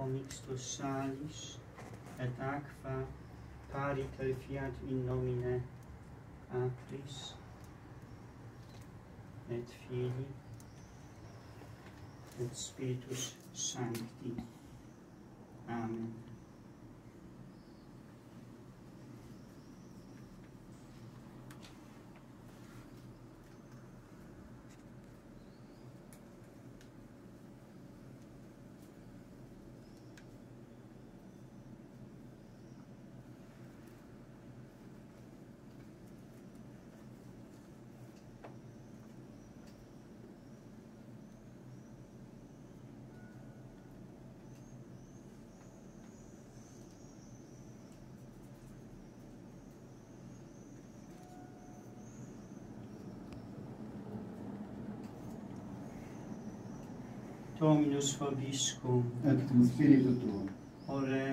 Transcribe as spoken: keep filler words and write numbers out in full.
commixtus salis, et aqua pariter fiat in nomine Patris et Filii et Spiritus Sancti. Amen. Dominus vobiscum, et cum spiritu tuo. ore